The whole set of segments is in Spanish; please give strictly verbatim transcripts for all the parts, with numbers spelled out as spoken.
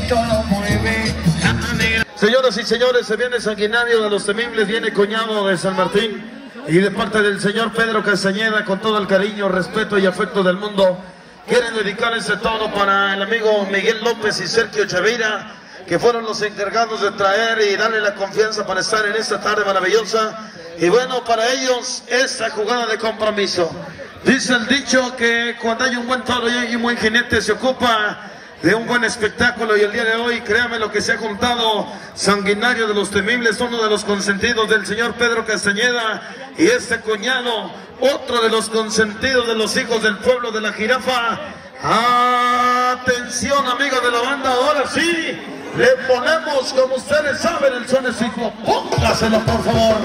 todo mueve. Señoras y señores, se viene Sanguinario de los Temibles, viene Cuñado de San Martín, y de parte del señor Pedro Castañeda, con todo el cariño, respeto y afecto del mundo, quieren dedicar ese todo para el amigo Miguel López y Sergio Chavira, que fueron los encargados de traer y darle la confianza para estar en esta tarde maravillosa. Y bueno, para ellos esta jugada de compromiso. Dice el dicho que cuando hay un buen toro y un buen jinete se ocupa de un buen espectáculo, y el día de hoy, créame lo que se ha juntado Sanguinario de los Temibles, uno de los consentidos del señor Pedro Castañeda, y este Cuñado, otro de los consentidos de los hijos del pueblo de la Jirafa. Atención, amigos de la banda, ahora sí, le ponemos, como ustedes saben, el sonecito. Póngaselo, por favor.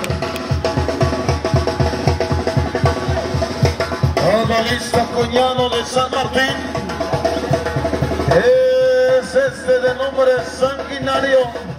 Todo listo, Cuñado de San Martín. Es este de nombre Sanguinario.